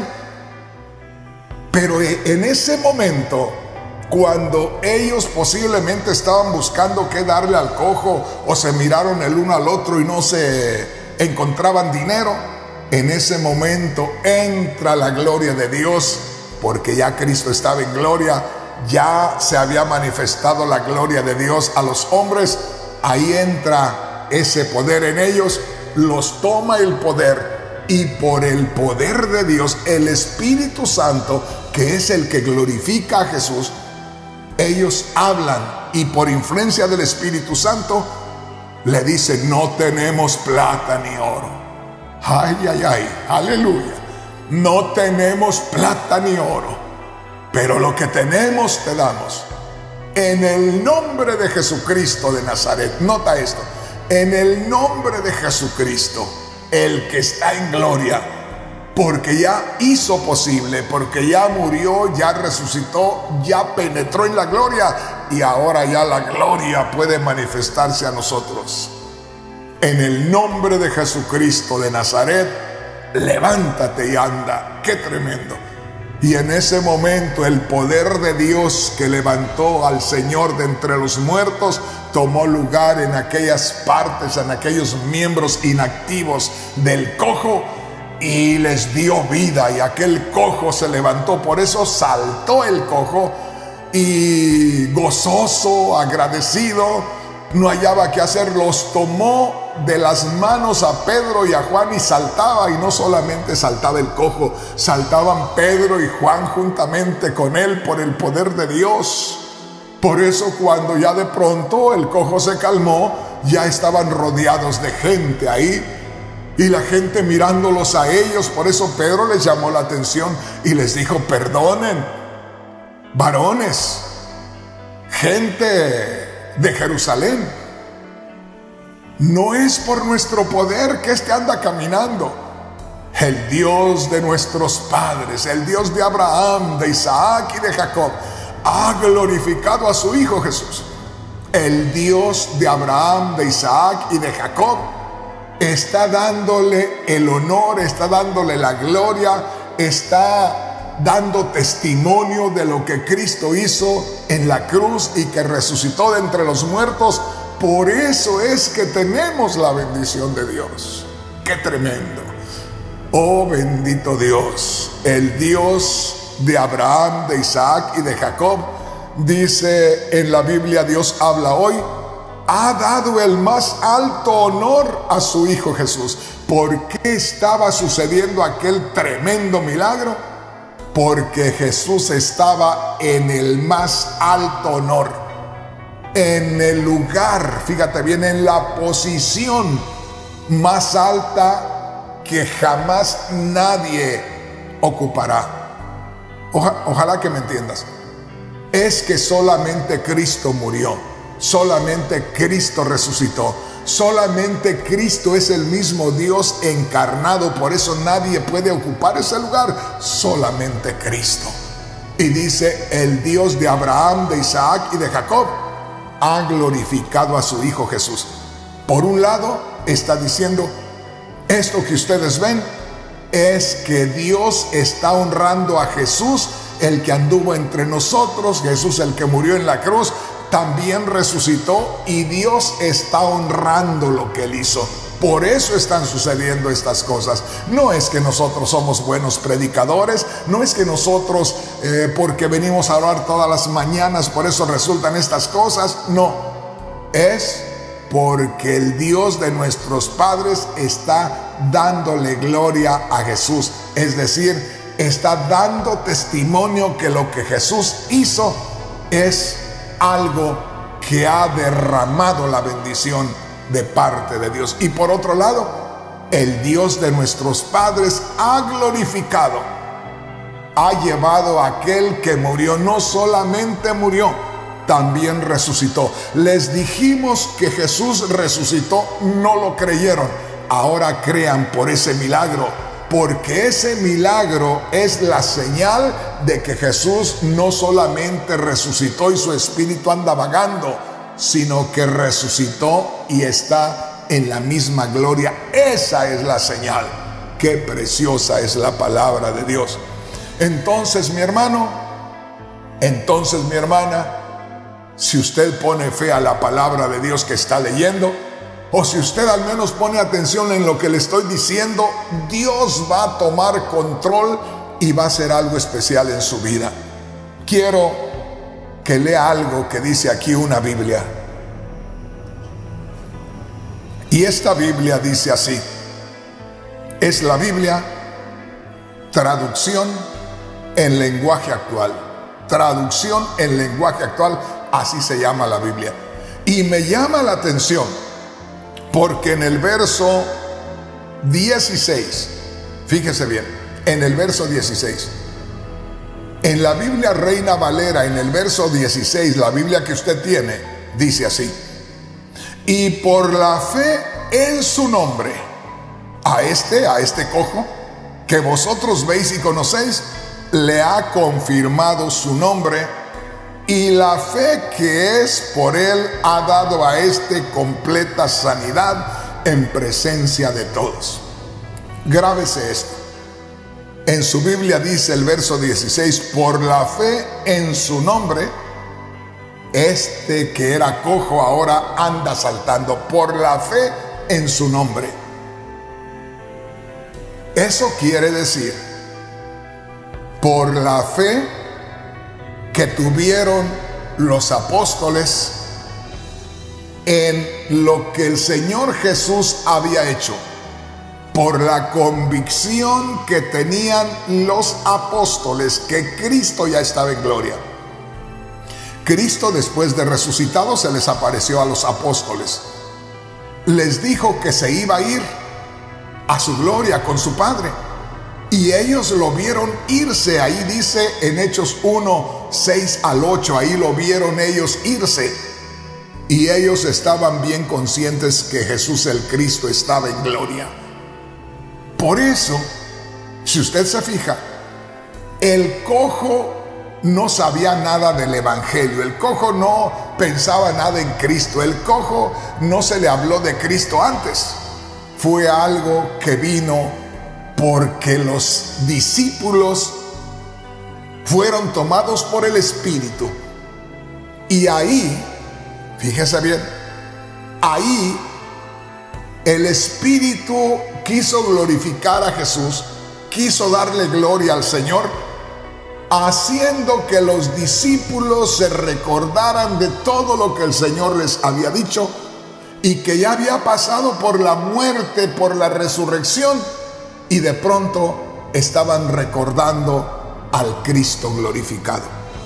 Pero en ese momento, cuando ellos posiblemente estaban buscando qué darle al cojo, o se miraron el uno al otro y no se encontraban dinero, en ese momento entra la gloria de Dios, porque ya Cristo estaba en gloria, ya se había manifestado la gloria de Dios a los hombres. Ahí entra ese poder en ellos, los toma el poder, y por el poder de Dios, el Espíritu Santo, que es el que glorifica a Jesús, ellos hablan y por influencia del Espíritu Santo le dicen: no tenemos plata ni oro. Ay, ay, ay, aleluya. No tenemos plata ni oro, pero lo que tenemos te damos. En el nombre de Jesucristo de Nazaret, nota esto, en el nombre de Jesucristo, el que está en gloria, porque ya hizo posible, porque ya murió, ya resucitó, ya penetró en la gloria, y ahora ya la gloria puede manifestarse a nosotros. En el nombre de Jesucristo de Nazaret, levántate y anda. ¡Qué tremendo! Y en ese momento el poder de Dios que levantó al Señor de entre los muertos tomó lugar en aquellas partes, en aquellos miembros inactivos del cojo, y les dio vida, y aquel cojo se levantó. Por eso saltó el cojo y gozoso, agradecido, no hallaba qué hacer, los tomó de las manos a Pedro y a Juan y saltaba. Y no solamente saltaba el cojo, saltaban Pedro y Juan juntamente con él por el poder de Dios. Por eso cuando ya de pronto el cojo se calmó, ya estaban rodeados de gente ahí, y la gente mirándolos a ellos. Por eso Pedro les llamó la atención y les dijo: perdonen, varones, gente de Jerusalén, no es por nuestro poder que este anda caminando. El Dios de nuestros padres, el Dios de Abraham, de Isaac y de Jacob, ha glorificado a su Hijo Jesús. El Dios de Abraham, de Isaac y de Jacob está dándole el honor, está dándole la gloria, está dando testimonio de lo que Cristo hizo en la cruz y que resucitó de entre los muertos. Por eso es que tenemos la bendición de Dios. ¡Qué tremendo! Oh, bendito Dios, el Dios de Abraham, de Isaac y de Jacob. Dice en la Biblia, Dios habla hoy, ha dado el más alto honor a su Hijo Jesús. ¿Por qué estaba sucediendo aquel tremendo milagro? Porque Jesús estaba en el más alto honor, en el lugar, fíjate bien, en la posición más alta que jamás nadie ocupará. Ojalá que me entiendas. Es que solamente Cristo murió, solamente Cristo resucitó, solamente Cristo es el mismo Dios encarnado. Por eso nadie puede ocupar ese lugar, solamente Cristo. Y dice: el Dios de Abraham, de Isaac y de Jacob ha glorificado a su Hijo Jesús. Por un lado está diciendo: esto que ustedes ven es que Dios está honrando a Jesús, el que anduvo entre nosotros, Jesús el que murió en la cruz, también resucitó, y Dios está honrando lo que Él hizo. Por eso están sucediendo estas cosas. No es que nosotros somos buenos predicadores, no es que nosotros porque venimos a orar todas las mañanas, por eso resultan estas cosas. No, es porque el Dios de nuestros padres está dándole gloria a Jesús. Es decir, está dando testimonio que lo que Jesús hizo es algo que ha derramado la bendición de parte de Dios. Y por otro lado, el Dios de nuestros padres ha glorificado, ha llevado a aquel que murió. No solamente murió, también resucitó. Les dijimos que Jesús resucitó, no lo creyeron. Ahora crean por ese milagro, porque ese milagro es la señal de que Jesús no solamente resucitó y su espíritu anda vagando, sino que resucitó y está en la misma gloria. Esa es la señal. Qué preciosa es la palabra de Dios. Entonces, mi hermano, entonces, mi hermana, si usted pone fe a la palabra de Dios que está leyendo, o si usted al menos pone atención en lo que le estoy diciendo, Dios va a tomar control y va a hacer algo especial en su vida. Quiero que lea algo que dice aquí una Biblia. Y esta Biblia dice así. Es la Biblia, traducción en lenguaje actual. Traducción en lenguaje actual, así se llama la Biblia. Y me llama la atención porque en el verso 16, fíjese bien, en el verso 16, en la Biblia Reina Valera, en el verso 16, la Biblia que usted tiene, dice así: y por la fe en su nombre, a este cojo, que vosotros veis y conocéis, le ha confirmado su nombre, y la fe que es por él ha dado a este completa sanidad en presencia de todos. Grábese esto. En su Biblia dice el verso 16, por la fe en su nombre, este que era cojo ahora anda saltando, por la fe en su nombre. Eso quiere decir, por la fe que tuvieron los apóstoles en lo que el Señor Jesús había hecho, por la convicción que tenían los apóstoles que Cristo ya estaba en gloria. Cristo, después de resucitado, se les apareció a los apóstoles. Les dijo que se iba a ir a su gloria con su Padre. Y ellos lo vieron irse. Ahí dice en Hechos 1, 6 al 8, ahí lo vieron ellos irse. Y ellos estaban bien conscientes que Jesús el Cristo estaba en gloria. Por eso, si usted se fija, el cojo no sabía nada del evangelio. El cojo no pensaba nada en Cristo. El cojo no se le habló de Cristo antes. Fue algo que vino porque los discípulos fueron tomados por el Espíritu. Y ahí, fíjese bien, ahí el Espíritu quiso glorificar a Jesús, quiso darle gloria al Señor, haciendo que los discípulos se recordaran de todo lo que el Señor les había dicho y que ya había pasado por la muerte, por la resurrección, y de pronto estaban recordando al Cristo glorificado.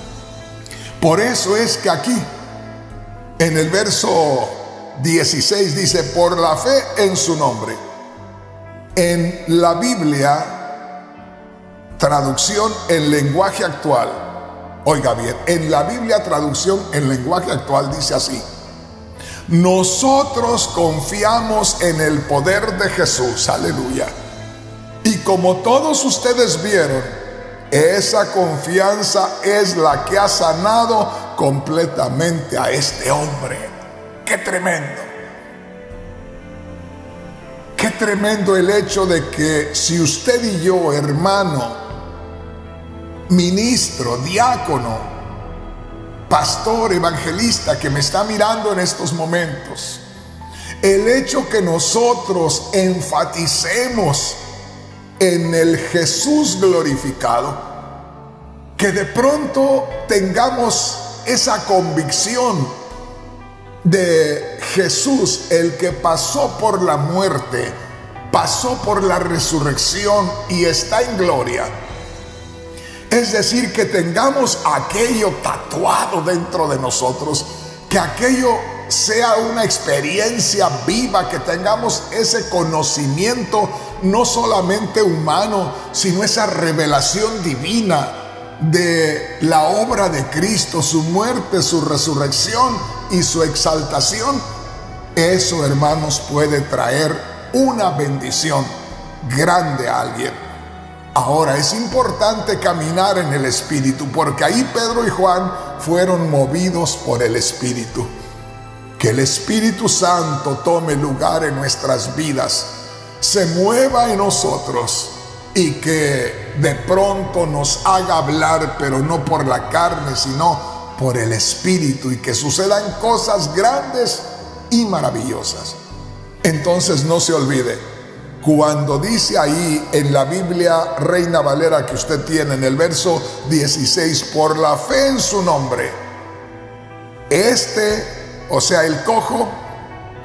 Por eso es que aquí, en el verso 16 dice, por la fe en su nombre. En la Biblia, traducción en lenguaje actual, oiga bien, en la Biblia traducción en lenguaje actual dice así: nosotros confiamos en el poder de Jesús, aleluya. Y como todos ustedes vieron, esa confianza es la que ha sanado completamente a este hombre. ¡Qué tremendo! ¡Qué tremendo el hecho de que si usted y yo, hermano, ministro, diácono, pastor, evangelista que me está mirando en estos momentos, el hecho que nosotros enfaticemos en el Jesús glorificado, que de pronto tengamos esa convicción de Jesús, el que pasó por la muerte, pasó por la resurrección y está en gloria. Es decir, que tengamos aquello tatuado dentro de nosotros, que aquello sea una experiencia viva, que tengamos ese conocimiento no solamente humano, sino esa revelación divina de la obra de Cristo, su muerte, su resurrección y su exaltación. Eso, hermanos, puede traer una bendición grande a alguien. Ahora, es importante caminar en el Espíritu, porque ahí Pedro y Juan fueron movidos por el Espíritu. Que el Espíritu Santo tome lugar en nuestras vidas, se mueva en nosotros y que de pronto nos haga hablar, pero no por la carne, sino por el Espíritu, y que sucedan cosas grandes y maravillosas. Entonces no se olvide, cuando dice ahí en la Biblia Reina Valera que usted tiene en el verso 16, por la fe en su nombre, o sea, el cojo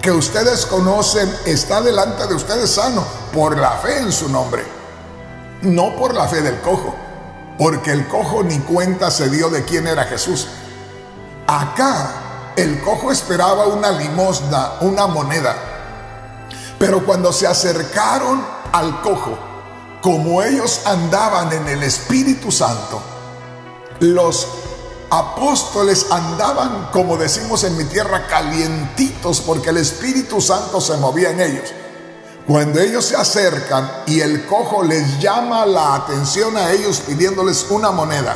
que ustedes conocen está delante de ustedes sano por la fe en su nombre, no por la fe del cojo, porque el cojo ni cuenta se dio de quién era Jesús. Acá el cojo esperaba una limosna, una moneda, pero cuando se acercaron al cojo, como ellos andaban en el Espíritu Santo, los apóstoles andaban, como decimos en mi tierra, calientitos, porque el Espíritu Santo se movía en ellos. Cuando ellos se acercan y el cojo les llama la atención a ellos pidiéndoles una moneda,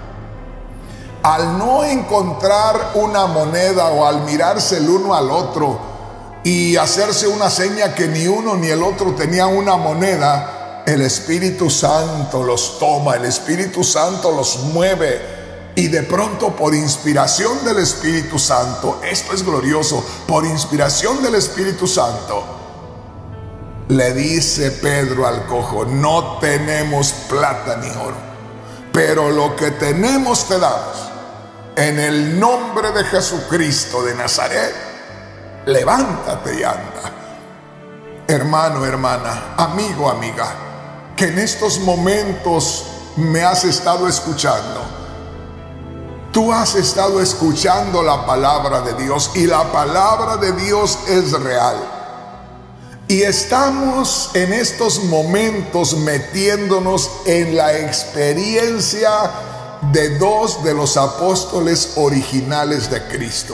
al no encontrar una moneda o al mirarse el uno al otro y hacerse una seña que ni uno ni el otro tenía una moneda, el Espíritu Santo los toma, el Espíritu Santo los mueve. Y de pronto, por inspiración del Espíritu Santo, esto es glorioso, por inspiración del Espíritu Santo, le dice Pedro al cojo: no tenemos plata ni oro, pero lo que tenemos te damos. En el nombre de Jesucristo de Nazaret, levántate y anda. Hermano, hermana, amigo, amiga, que en estos momentos me has estado escuchando. Tú has estado escuchando la palabra de Dios y la palabra de Dios es real. Y estamos en estos momentos metiéndonos en la experiencia de dos de los apóstoles originales de Cristo.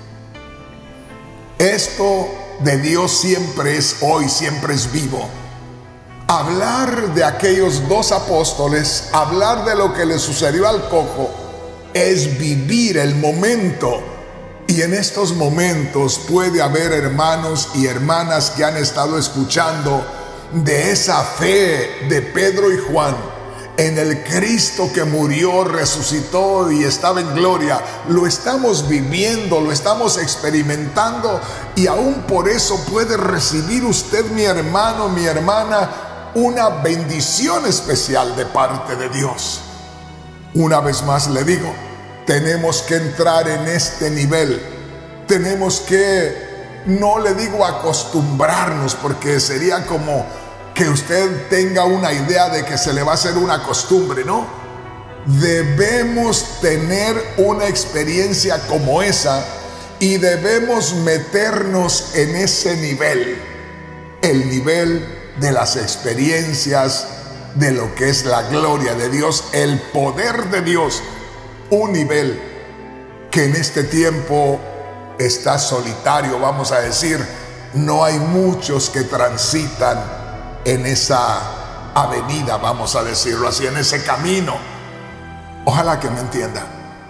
Esto de Dios siempre es hoy, siempre es vivo. Hablar de aquellos dos apóstoles, hablar de lo que le sucedió al cojo, es vivir el momento. Y en estos momentos puede haber hermanos y hermanas que han estado escuchando de esa fe de Pedro y Juan en el Cristo que murió, resucitó y estaba en gloria. Lo estamos viviendo, lo estamos experimentando, y aún por eso puede recibir usted, mi hermano, mi hermana, una bendición especial de parte de Dios. Una vez más le digo, tenemos que entrar en este nivel. Tenemos que, no le digo acostumbrarnos, porque sería como que usted tenga una idea de que se le va a hacer una costumbre, ¿no? Debemos tener una experiencia como esa y debemos meternos en ese nivel, el nivel de las experiencias de lo que es la gloria de Dios, el poder de Dios, un nivel que en este tiempo está solitario, vamos a decir. No hay muchos que transitan en esa avenida, vamos a decirlo así, en ese camino. Ojalá que me entienda.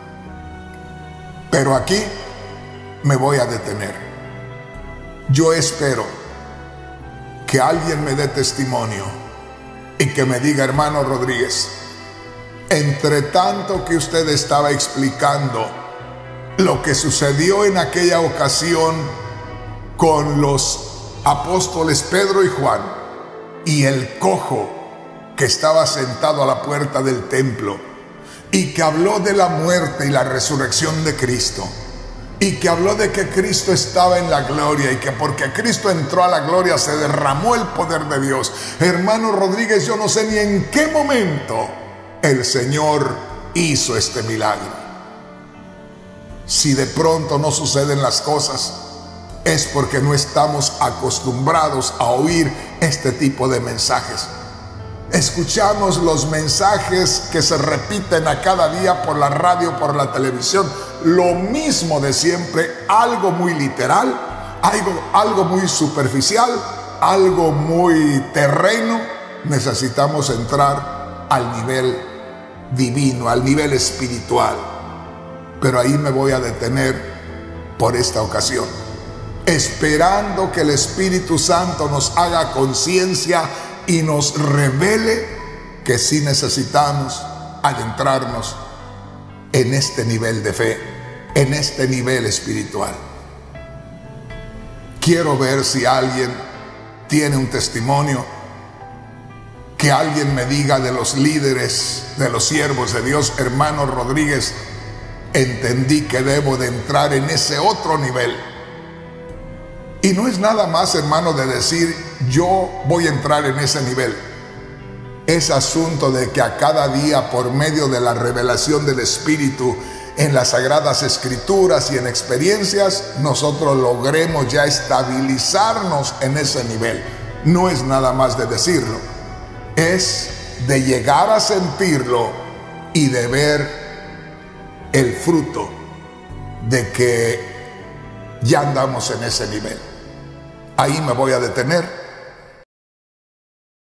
Pero aquí me voy a detener. Yo espero que alguien me dé testimonio y que me diga: hermano Rodríguez, entre tanto que usted estaba explicando lo que sucedió en aquella ocasión con los apóstoles Pedro y Juan y el cojo que estaba sentado a la puerta del templo y que habló de la muerte y la resurrección de Cristo, y que habló de que Cristo estaba en la gloria y que porque Cristo entró a la gloria se derramó el poder de Dios. Hermano Rodríguez, yo no sé ni en qué momento el Señor hizo este milagro. Si de pronto no suceden las cosas, es porque no estamos acostumbrados a oír este tipo de mensajes. Escuchamos los mensajes que se repiten a cada día por la radio, por la televisión, lo mismo de siempre, algo muy literal, algo muy superficial, algo muy terreno. Necesitamos entrar al nivel divino, al nivel espiritual. Pero ahí me voy a detener por esta ocasión, esperando que el Espíritu Santo nos haga conciencia y nos revele que sí necesitamos adentrarnos en este nivel de fe, en este nivel espiritual. Quiero ver si alguien tiene un testimonio, que alguien me diga de los líderes, de los siervos de Dios: hermano Rodríguez, entendí que debo de entrar en ese otro nivel. Y no es nada más, hermano, de decir, yo voy a entrar en ese nivel. Es asunto de que a cada día, por medio de la revelación del Espíritu, en las Sagradas Escrituras y en experiencias, nosotros logremos ya estabilizarnos en ese nivel. No es nada más de decirlo, es de llegar a sentirlo y de ver el fruto de que ya andamos en ese nivel. Ahí me voy a detener.